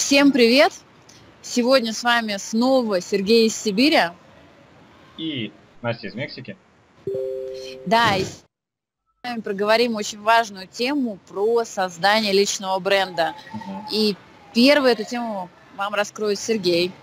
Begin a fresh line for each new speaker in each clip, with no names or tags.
Всем привет! Сегодня с вами снова Сергей из Сибири.
И Настя из Мексики.
Да, и с вами проговорим очень важную тему про создание личного бренда.
Мгм.
И первую эту тему вам раскроет Сергей.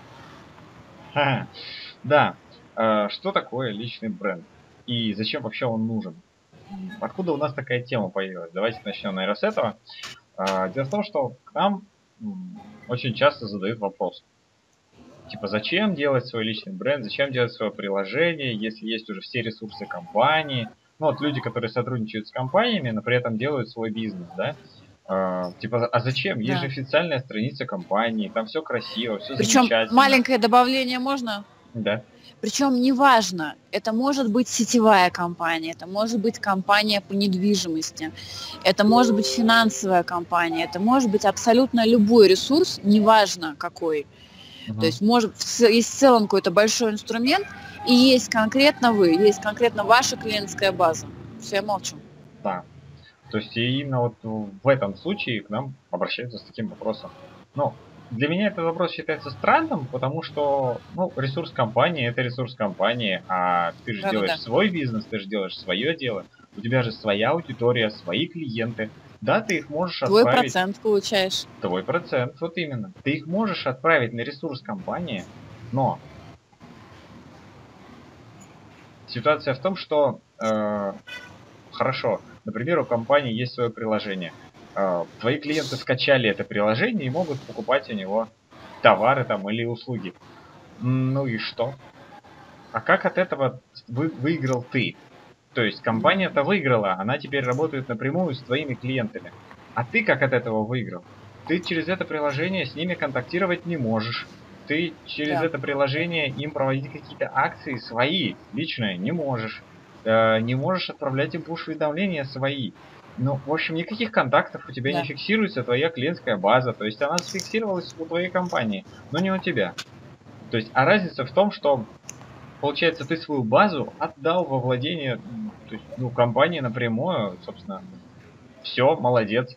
Да, что такое личный бренд? И зачем вообще он нужен? Откуда у нас такая тема появилась? Давайте начнем, наверное, с этого. Дело в том, что к нам очень часто задают вопрос. Типа, зачем делать свой личный бренд, зачем делать свое приложение, если есть уже все ресурсы компании. Ну, вот люди, которые сотрудничают с компаниями, но при этом делают свой бизнес, да? Типа, а зачем? Есть же
Да.
официальная страница компании, там все красиво, все
Причем
замечательно.
маленькое добавление можно?
Да.
Причем неважно, это может быть сетевая компания, это может быть компания по недвижимости, это может быть финансовая компания, это может быть абсолютно любой ресурс, неважно какой. То
Мгм.
есть есть в целом какой-то большой инструмент, и есть конкретно вы, есть конкретно ваша клиентская база. Все, я молчу.
Да. То есть и именно вот в этом случае к нам обращаются с таким вопросом. Ну, для меня этот вопрос считается странным, потому что, ну, ресурс компании– это ресурс компании, а ты же
Да-да-да.
делаешь свой бизнес, ты же делаешь свое дело, у тебя же своя аудитория, свои клиенты. Да, ты их можешь
Твой
отправить,
процент получаешь.
твой процент, вот именно. Ты их можешь отправить на ресурс компании, но ситуация в том, что хорошо. Например, у компании есть свое приложение. Твои клиенты скачали это приложение и могут покупать у него товары там или услуги. Ну и что? А как от этого выиграл ты? То есть компания-то выиграла, она теперь работает напрямую с твоими клиентами. А ты как от этого выиграл? Ты через это приложение с ними контактировать не можешь. Ты через
Да.
это приложение им проводить какие-то акции свои, личные, не можешь. Не можешь отправлять им пуш-уведомления свои. Ну, в общем, никаких контактов у тебя не
Да.
фиксируется твоя клиентская база. То есть она зафиксировалась у твоей компании, но не у тебя. То есть, а разница в том, что получается, ты свою базу отдал во владение, то есть, ну, компании напрямую, собственно. Все, молодец.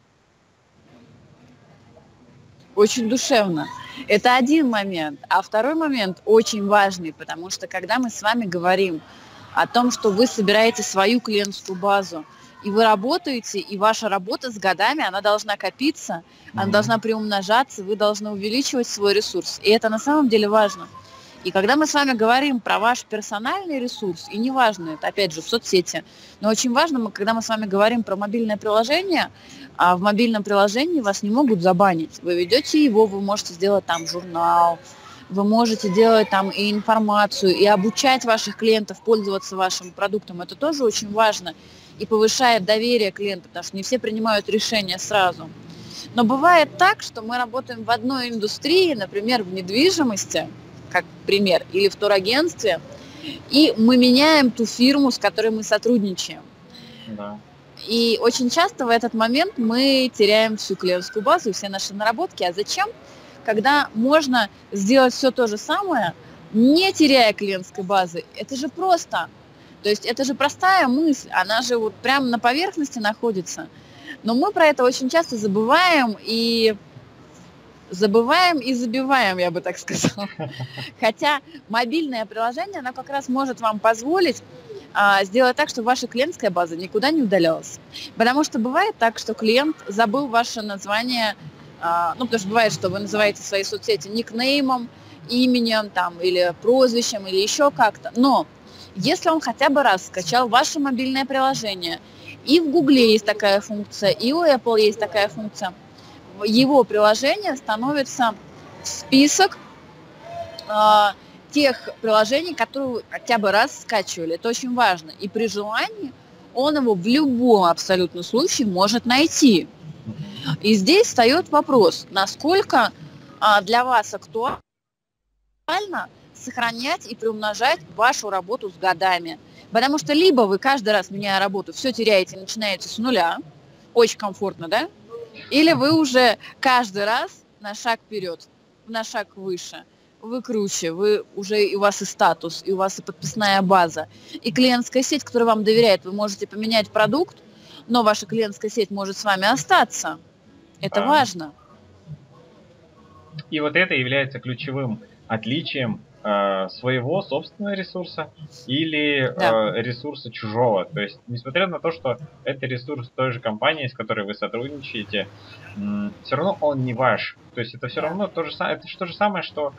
Очень душевно. Это один момент. А второй момент очень важный, потому что когда мы с вами говорим о том, что вы собираете свою клиентскую базу, и вы работаете, и ваша работа с годами, она должна копиться, она
Мгм.
должна приумножаться, вы должны увеличивать свой ресурс. И это на самом деле важно. И когда мы с вами говорим про ваш персональный ресурс, и неважно, это опять же в соцсети, но очень важно, когда мы с вами говорим про мобильное приложение, а в мобильном приложении вас не могут забанить. Вы ведете его, вы можете сделать там журнал, вы можете делать там и информацию, и обучать ваших клиентов пользоваться вашим продуктом. Это тоже очень важно и повышает доверие клиента, потому что не все принимают решения сразу. Но бывает так, что мы работаем в одной индустрии, например, в недвижимости, как пример, или в турагентстве, и мы меняем ту фирму, с которой мы сотрудничаем.
Да.
И очень часто в этот момент мы теряем всю клиентскую базу и все наши наработки. А зачем? Когда можно сделать все то же самое, не теряя клиентской базы. Это же просто. То есть это же простая мысль, она же вот прямо на поверхности находится. Но мы про это очень часто забываем и забиваем, я бы так сказала. Хотя мобильное приложение, оно как раз может вам позволить сделать так, чтобы ваша клиентская база никуда не удалялась. Потому что бывает так, что клиент забыл ваше название, ну, потому что бывает, что вы называете свои соцсети никнеймом, именем там, или прозвищем, или еще как-то. Но если он хотя бы раз скачал ваше мобильное приложение, и в Гугле есть такая функция, и у Apple есть такая функция, его приложение становится в список тех приложений, которые вы хотя бы раз скачивали. Это очень важно. И при желании он его в любом абсолютно случае может найти.
Мгм.
И здесь встает вопрос, насколько для вас актуально сохранять и приумножать вашу работу с годами. Потому что либо вы каждый раз, меняя работу, все теряете и начинаете с нуля, очень комфортно, да? Или вы уже каждый раз на шаг вперед, на шаг выше. Вы круче, вы уже и у вас и статус, и у вас и подписная база, и клиентская сеть, которая вам доверяет. Вы можете поменять продукт, но ваша клиентская сеть может с вами остаться. Это
Да.
важно.
И вот это является ключевым отличием своего собственного ресурса или
Да.
ресурса чужого. То есть, несмотря на то, что это ресурс той же компании, с которой вы сотрудничаете, все равно он не ваш. То есть это все равно то же самое, это то же самое, что,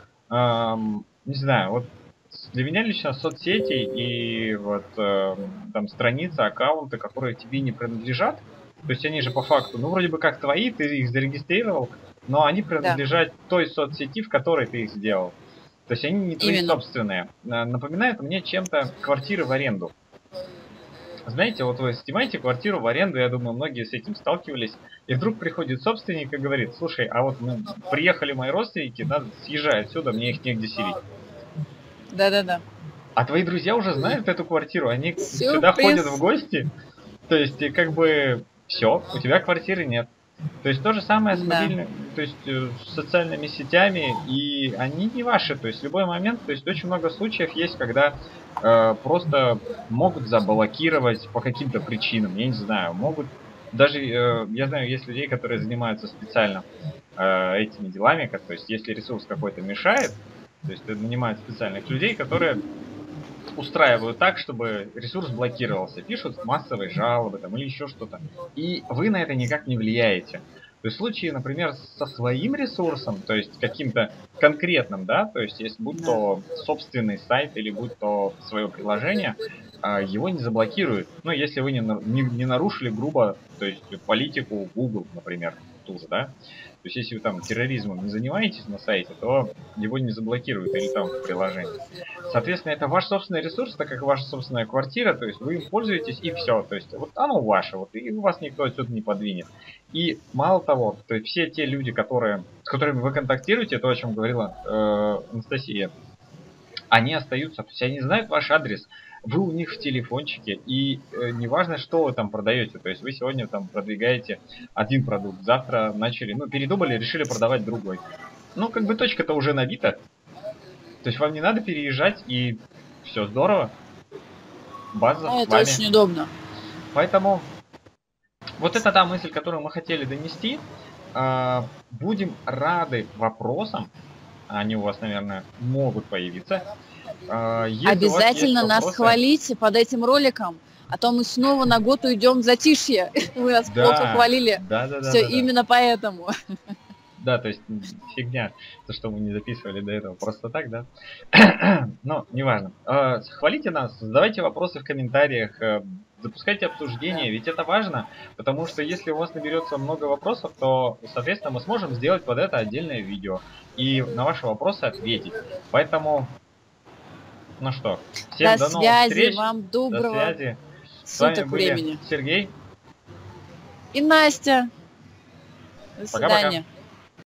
не знаю, вот для меня лично соцсети и вот там страницы, аккаунты, которые тебе не принадлежат, то есть они же по факту, ну вроде бы как твои, ты их зарегистрировал, но они принадлежат той соцсети, в которой ты их сделал. То есть они не твои собственные. Напоминает мне чем-то квартиры в аренду. Знаете, вот вы снимаете квартиру в аренду, я думаю, многие с этим сталкивались, и вдруг приходит собственник и говорит: слушай, а вот приехали мои родственники, надо съезжай отсюда, мне их негде селить.
Да-да-да.
А твои друзья уже знают эту квартиру, они сюда ходят в гости, то есть как бы все, у тебя квартиры нет. То есть то же самое с мобильными, то есть с социальными сетями, и они не ваши. То есть в любой момент, то есть очень много случаев есть, когда просто могут заблокировать по каким-то причинам, я не знаю, могут даже, я знаю, есть людей, которые занимаются специально этими делами, то есть если ресурс какой-то мешает, то есть нанимают специальных людей, которые устраивают так, чтобы ресурс блокировался, пишут массовые жалобы там или еще что-то, и вы на это никак не влияете. То есть в случае, например, со своим ресурсом, то есть каким-то конкретным, да, то есть если будь то собственный сайт или будь то свое приложение, его не заблокируют. Ну, если вы не нарушили грубо, то есть политику Google, например, ту же, да. То есть если вы там терроризмом не занимаетесь на сайте, то его не заблокируют или там в приложении. Соответственно, это ваш собственный ресурс, так как ваша собственная квартира, то есть вы им пользуетесь и все. То есть вот оно ваше, вот, и вас никто отсюда не подвинет. И мало того, то есть все те люди, с которыми вы контактируете, то, о чем говорила Анастасия, они остаются, то есть они знают ваш адрес, вы у них в телефончике, и неважно, что вы там продаете, то есть вы сегодня там продвигаете один продукт, завтра начали, передумали, решили продавать другой. Ну, как бы точка-то уже набита, то есть вам не надо переезжать, и все здорово, база с вами.
Это очень удобно.
Поэтому вот это та мысль, которую мы хотели донести. Будем рады вопросам, они у вас, наверное, могут появиться.
Обязательно нас хвалите под этим роликом, а то мы снова на год уйдем в затишье. Вы нас плохо хвалили. Все именно поэтому.
Да, то есть фигня, то, что мы не записывали до этого просто так, да. Но неважно. Хвалите нас, задавайте вопросы в комментариях, запускайте обсуждения, ведь это важно, потому что если у вас наберется много вопросов, то, соответственно, мы сможем сделать под это отдельное видео и на ваши вопросы ответить. Поэтому, ну что, всем до новых встреч,
вам доброго
до связи. С
вами
были Сергей
и Настя. До свидания.
Пока-пока.